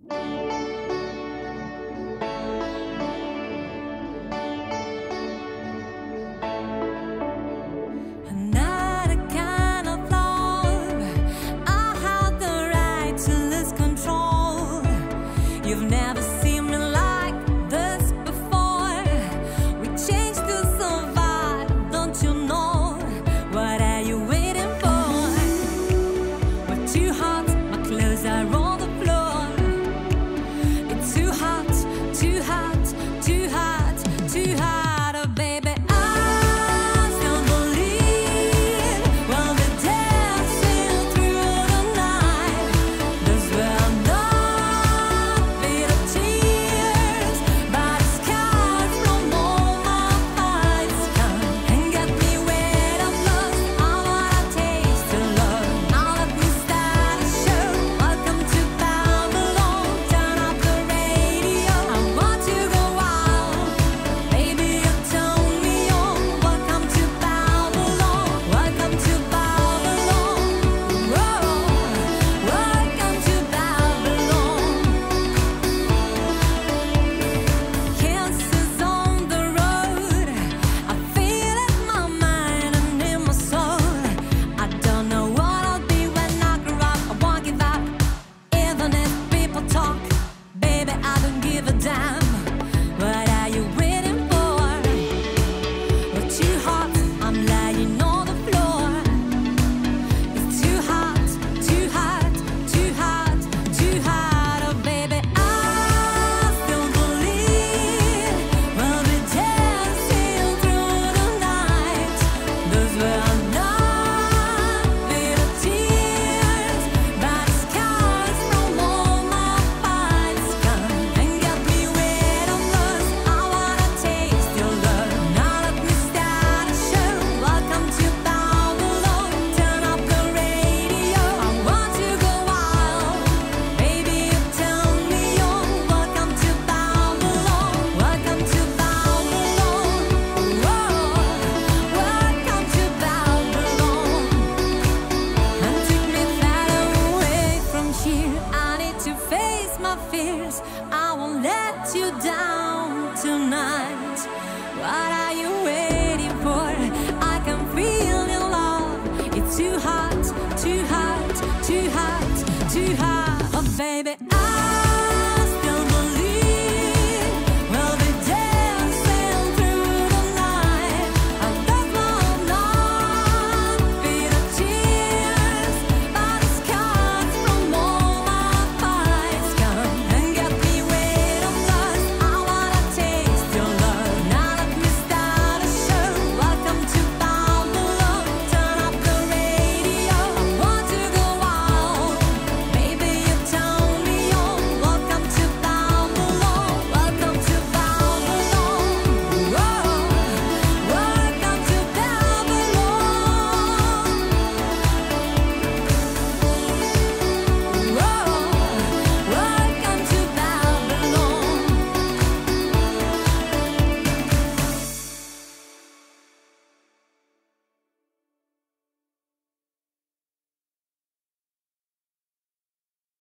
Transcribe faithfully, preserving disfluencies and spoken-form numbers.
You've never seen me like this before. We changed to survive, don't you know? What are you waiting for? We're too hot, my clothes are on the floor. It's too hot, too hot, too hot, too hot, oh baby. I won't let you down tonight. What are you waiting for? I can feel your love. It's too hot, too hot, too hot, too hot, oh baby. I